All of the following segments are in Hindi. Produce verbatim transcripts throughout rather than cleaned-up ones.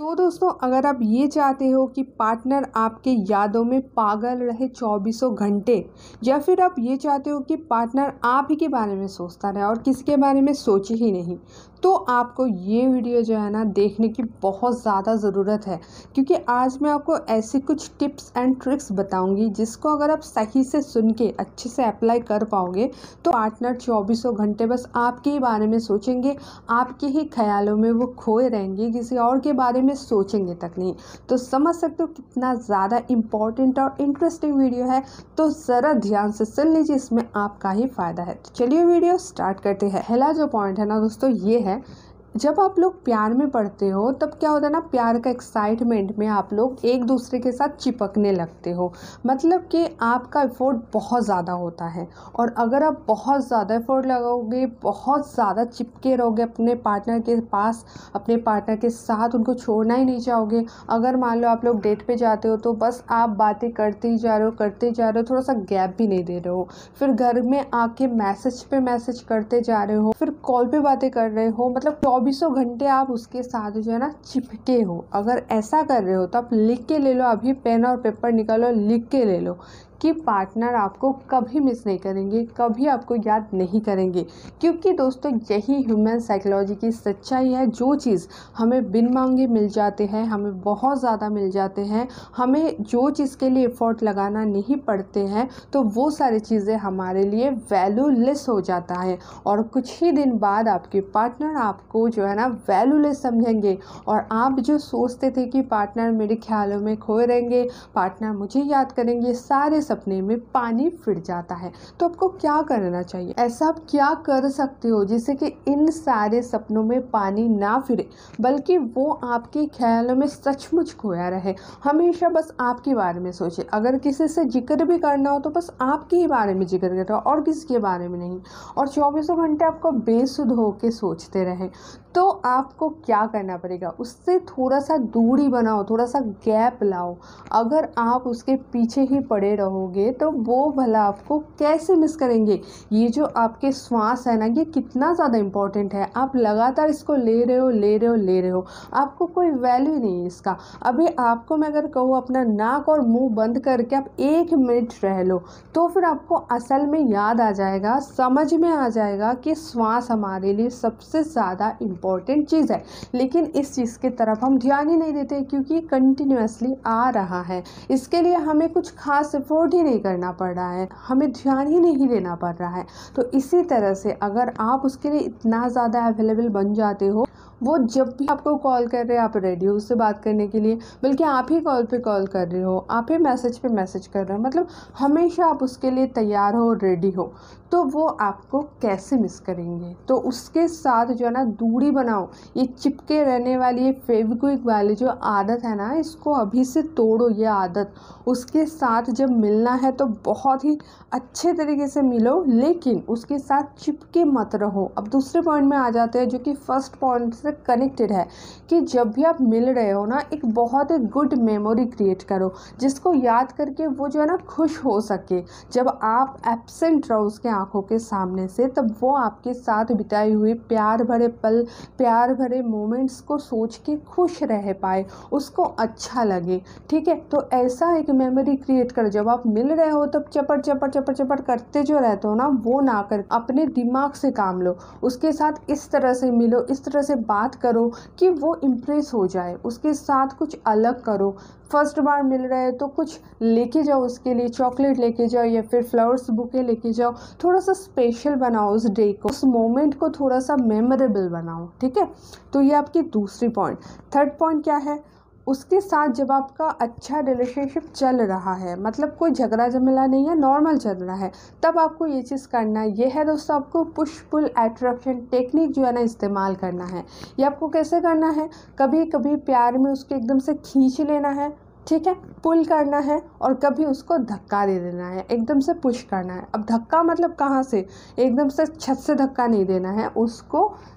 तो दोस्तों, अगर आप ये चाहते हो कि पार्टनर आपके यादों में पागल रहे चौबीसों घंटे, या फिर आप ये चाहते हो कि पार्टनर आप ही के बारे में सोचता रहे और किसी के बारे में सोचे ही नहीं, तो आपको ये वीडियो जो है ना देखने की बहुत ज़्यादा ज़रूरत है। क्योंकि आज मैं आपको ऐसी कुछ टिप्स एंड ट्रिक्स बताऊंगी जिसको अगर आप सही से सुन के अच्छे से अप्लाई कर पाओगे तो पार्टनर चौबीसों घंटे बस आपके ही बारे में सोचेंगे, आपके ही ख्यालों में वो खोए रहेंगे, किसी और के बारे में सोचेंगे तक नहीं। तो समझ सकते हो कितना ज़्यादा इम्पॉर्टेंट और इंटरेस्टिंग वीडियो है। तो ज़रा ध्यान से सुन लीजिए, इसमें आपका ही फ़ायदा है। तो चलिए वीडियो स्टार्ट करते हैं। पहला जो पॉइंट है ना दोस्तों, ये है जब आप लोग प्यार में पड़ते हो तब क्या होता है ना, प्यार का एक्साइटमेंट में आप लोग एक दूसरे के साथ चिपकने लगते हो। मतलब कि आपका एफर्ट बहुत ज़्यादा होता है, और अगर आप बहुत ज़्यादा एफर्ट लगाओगे, बहुत ज़्यादा चिपके रहोगे अपने पार्टनर के पास, अपने पार्टनर के साथ उनको छोड़ना ही नहीं चाहोगे। अगर मान लो आप लोग डेट पे जाते हो तो बस आप बातें करते ही जा रहे हो करते जा रहे हो, थोड़ा सा गैप भी नहीं दे रहे हो। फिर घर में आके मैसेज पे मैसेज करते जा रहे हो, फिर कॉल पे बातें कर रहे हो, मतलब चौबीसों घंटे आप उसके साथ जो है ना चिपके हो। अगर ऐसा कर रहे हो तो आप लिख के ले लो, अभी पेन और पेपर निकालो, लिख के ले लो कि पार्टनर आपको कभी मिस नहीं करेंगे, कभी आपको याद नहीं करेंगे। क्योंकि दोस्तों यही ह्यूमन साइकोलॉजी की सच्चाई है। जो चीज़ हमें बिन मांगे मिल जाते हैं, हमें बहुत ज़्यादा मिल जाते हैं, हमें जो चीज़ के लिए एफर्ट लगाना नहीं पड़ते हैं, तो वो सारी चीज़ें हमारे लिए वैल्यूलेस हो जाता है। और कुछ ही दिन बाद आपके पार्टनर आपको जो है ना वैल्यूलेस समझेंगे, और आप जो सोचते थे कि पार्टनर मेरे ख्यालों में खोए रहेंगे, पार्टनर मुझे याद करेंगे, सारे सपने में पानी फिर जाता है। तो आपको क्या करना चाहिए? ऐसा आप क्या कर सकते हो जिससे कि इन सारे सपनों में पानी ना फिरे, बल्कि वो आपके ख्यालों में सचमुच खोया रहे। हमेशा बस आपके बारे में सोचे। अगर किसी से जिक्र भी करना हो तो बस आपके ही बारे में जिक्र करो और किसी के बारे में नहीं। और चौबीसों घंटे आपको बेसुध होकर सोचते रहे, तो आपको क्या करना पड़ेगा? उससे थोड़ा सा दूरी बनाओ, थोड़ा सा गैप लाओ। अगर आप उसके पीछे ही पड़े रहोगे तो वो भला आपको कैसे मिस करेंगे? ये जो आपके श्वास है ना, ये कितना ज़्यादा इम्पोर्टेंट है। आप लगातार इसको ले रहे हो ले रहे हो ले रहे हो, आपको कोई वैल्यू नहीं है इसका। अभी आपको मैं अगर कहूँ अपना नाक और मुंह बंद करके आप एक मिनट रह लो, तो फिर आपको असल में याद आ जाएगा, समझ में आ जाएगा कि श्वास हमारे लिए सबसे ज़्यादा इम्पोर्टेंट चीज़ है। लेकिन इस चीज़ की तरफ हम ध्यान ही नहीं देते, क्योंकि कंटिन्यूसली आ रहा है। इसके लिए हमें कुछ खास एफर्ट ही नहीं करना पड़ रहा है, हमें ध्यान ही नहीं देना पड़ रहा है। तो इसी तरह से अगर आप उसके लिए इतना ज़्यादा अवेलेबल बन जाते हो, वो जब भी आपको कॉल कर रहे हैं आप रेडी हो उससे बात करने के लिए, बल्कि आप ही कॉल पे कॉल कर रहे हो, आप ही मैसेज पे मैसेज कर रहे हो, मतलब हमेशा आप उसके लिए तैयार हो, रेडी हो, तो वो आपको कैसे मिस करेंगे? तो उसके साथ जो है ना दूरी बनाओ। ये चिपके रहने वाली, ये फेविक्विक वाली जो आदत है ना, इसको अभी से तोड़ो ये आदत। उसके साथ जब मिलना है तो बहुत ही अच्छे तरीके से मिलो, लेकिन उसके साथ चिपके मत रहो। अब दूसरे पॉइंट में आ जाते हैं जो कि फर्स्ट पॉइंट से कनेक्टेड है, कि जब भी आप मिल रहे हो ना, एक बहुत ही गुड मेमोरी क्रिएट करो जिसको याद करके वो जो है ना खुश हो सके। जब आप एब्सेंट रहो उसके आंखों के सामने से, तब वो आपके साथ बिताई हुई प्यार भरे पल, प्यार भरे मोमेंट्स को सोच के खुश रह पाए, उसको अच्छा लगे। ठीक है, तो ऐसा एक मेमोरी क्रिएट करो। जब आप मिल रहे हो तब चपड़ चपड़ चपड़ चपड़ करते जो रहते हो ना, वो ना कर, अपने दिमाग से काम लो। उसके साथ इस तरह से मिलो, इस तरह से बात करो कि वो इम्प्रेस हो जाए। उसके साथ कुछ अलग करो। फर्स्ट बार मिल रहे हैं तो कुछ लेके जाओ, उसके लिए चॉकलेट लेके जाओ, या फिर फ्लावर्स बुके लेके जाओ। थोड़ा सा स्पेशल बनाओ उस डे को, उस मोमेंट को थोड़ा सा मेमोरेबल बनाओ। ठीक है, तो ये आपकी दूसरी पॉइंट। थर्ड पॉइंट क्या है? उसके साथ जब आपका अच्छा रिलेशनशिप चल रहा है, मतलब कोई झगड़ा झमेला नहीं है, नॉर्मल चल रहा है, तब आपको ये चीज़ करना है। ये है दोस्तों, आपको पुश पुल अट्रैक्शन टेक्निक जो है ना इस्तेमाल करना है। ये आपको कैसे करना है? कभी कभी प्यार में उसको एकदम से खींच लेना है, ठीक है, पुल करना है, और कभी उसको धक्का दे देना है, एकदम से पुश करना है। अब धक्का मतलब कहाँ से? एकदम से छत से धक्का नहीं देना है, उसको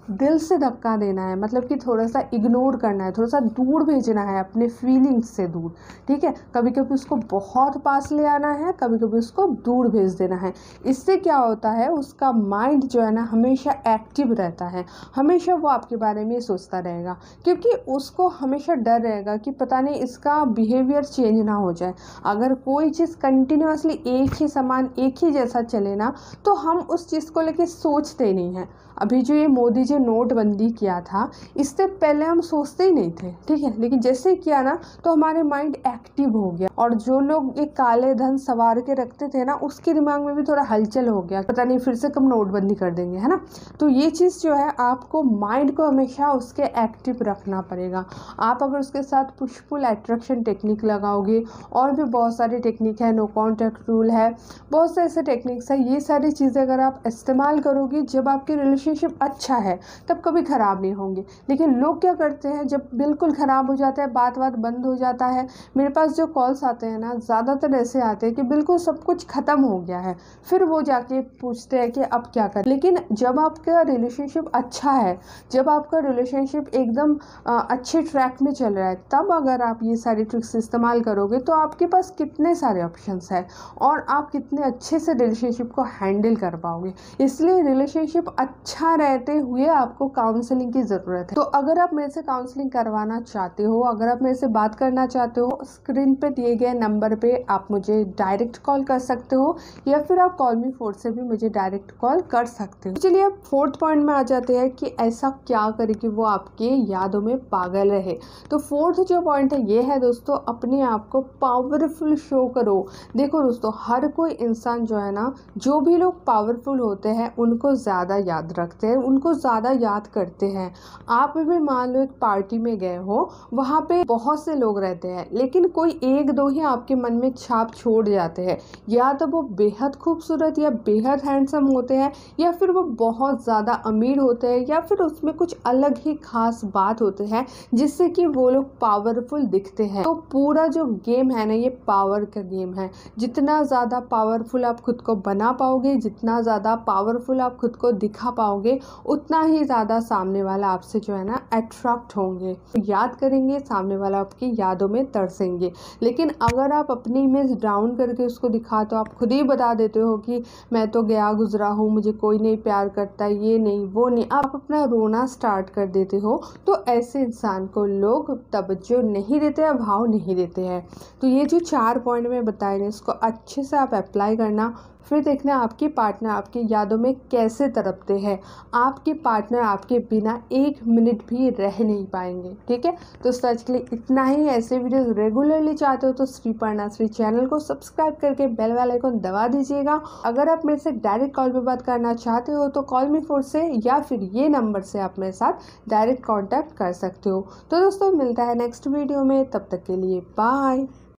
दिल से धक्का देना है, मतलब कि थोड़ा सा इग्नोर करना है, थोड़ा सा दूर भेजना है अपने फीलिंग्स से दूर, ठीक है। कभी कभी उसको बहुत पास ले आना है, कभी कभी उसको दूर भेज देना है। इससे क्या होता है, उसका माइंड जो है ना हमेशा एक्टिव रहता है, हमेशा वो आपके बारे में सोचता रहेगा, क्योंकि उसको हमेशा डर रहेगा कि पता नहीं इसका बिहेवियर चेंज ना हो जाए। अगर कोई चीज़ कंटिन्यूअसली एक ही समान एक ही जैसा चले ना, तो हम उस चीज़ को लेके सोचते नहीं हैं। अभी जो ये मोदी जी नोटबंदी किया था, इससे पहले हम सोचते ही नहीं थे, ठीक है, लेकिन जैसे किया ना तो हमारे माइंड एक्टिव हो गया, और जो लोग ये काले धन सवार के रखते थे ना, उसके दिमाग में भी थोड़ा हलचल हो गया, पता नहीं फिर से कब नोटबंदी कर देंगे, है ना। तो ये चीज़ जो है, आपको माइंड को हमेशा उसके एक्टिव रखना पड़ेगा। आप अगर उसके साथ पुश पुल अट्रैक्शन टेक्निक लगाओगे, और भी बहुत सारी टेक्निक है, नो कॉन्टैक्ट रूल है, बहुत से ऐसे टेक्निक्स है, ये सारी चीज़ें अगर आप इस्तेमाल करोगे, जब आपके रिलेशनशिप अच्छा है तब कभी ख़राब नहीं होंगे। लेकिन लोग क्या करते हैं, जब बिल्कुल ख़राब हो जाता है, बात बात बंद हो जाता है, मेरे पास जो कॉल्स आते हैं ना, ज़्यादातर ऐसे आते हैं कि बिल्कुल सब कुछ ख़त्म हो गया है, फिर वो जाके पूछते हैं कि अब क्या करें। लेकिन जब आपका रिलेशनशिप अच्छा है, जब आपका रिलेशनशिप एकदम अच्छे ट्रैक में चल रहा है, तब अगर आप ये सारी ट्रिक्स इस्तेमाल करोगे तो आपके पास कितने सारे ऑप्शंस हैं, और आप कितने अच्छे से रिलेशनशिप को हैंडल कर पाओगे। इसलिए रिलेशनशिप अच्छा रहते हुए आपको काउंसलिंग की ज़रूरत है। तो अगर आप मेरे से काउंसलिंग करवाना चाहते हो, अगर आप मेरे से बात करना चाहते हो, स्क्रीन पे दिए गए नंबर पे आप मुझे डायरेक्ट कॉल कर सकते हो, या फिर आप कॉल मी फोर्थ से भी मुझे डायरेक्ट कॉल कर सकते हो। चलिए अब फोर्थ पॉइंट में आ जाते हैं कि ऐसा क्या करे कि वो आपके यादों में पागल रहे। तो फोर्थ जो पॉइंट है ये है दोस्तों, अपने आप को पावरफुल शो करो। देखो दोस्तों, हर कोई इंसान जो है ना, जो भी लोग पावरफुल होते हैं उनको ज़्यादा याद रखते हैं, उनको ज़्यादा याद करते हैं। आप भी मान लो एक पार्टी में गए हो, वहाँ पे बहुत से लोग रहते हैं, लेकिन कोई एक दो ही आपके मन में छाप छोड़ जाते हैं, या तो वो बेहद खूबसूरत या बेहद हैंडसम होते हैं, या फिर वो बहुत ज़्यादा अमीर होते हैं, या फिर उसमें कुछ अलग ही खास बात होते हैं जिससे कि वो लोग पावरफुल दिखते हैं। तो पूरा जो गेम है ना, ये पावर का गेम है। जितना ज़्यादा पावरफुल आप खुद को बना पाओगे, जितना ज़्यादा पावरफुल आप खुद को दिखा पाओगे, उतना ही ज़्यादा सामने वाला आपसे जो है ना अट्रैक्ट होंगे, याद करेंगे, सामने वाला आपकी यादों में तरसेंगे। लेकिन अगर आप अपनी इमेज डाउन करके उसको दिखा, तो आप खुद ही बता देते हो कि मैं तो गया गुजरा हूँ, मुझे कोई नहीं प्यार करता, ये नहीं वो नहीं, आप अपना रोना स्टार्ट कर देते हो, तो ऐसे इंसान को लोग तवज्जो नहीं देते हैं, भाव नहीं देते हैं। तो ये जो चार पॉइंट में बताए हैं, इसको अच्छे से आप अप्लाई करना, फिर देखना आपके पार्टनर आपकी यादों में कैसे तड़पते हैं। आपके पार्टनर आपके बिना एक मिनट भी रह नहीं पाएंगे, ठीक है। तो सच के लिए इतना ही। ऐसे वीडियोस रेगुलरली चाहते हो तो श्री पर्णाश्री चैनल को सब्सक्राइब करके बेल वाला आइकन दबा दीजिएगा। अगर आप मेरे से डायरेक्ट कॉल पे बात करना चाहते हो तो कॉल मी फोर से या फिर ये नंबर से आप मेरे साथ डायरेक्ट कॉन्टैक्ट कर सकते हो। तो दोस्तों, मिलता है नेक्स्ट वीडियो में, तब तक के लिए बाय।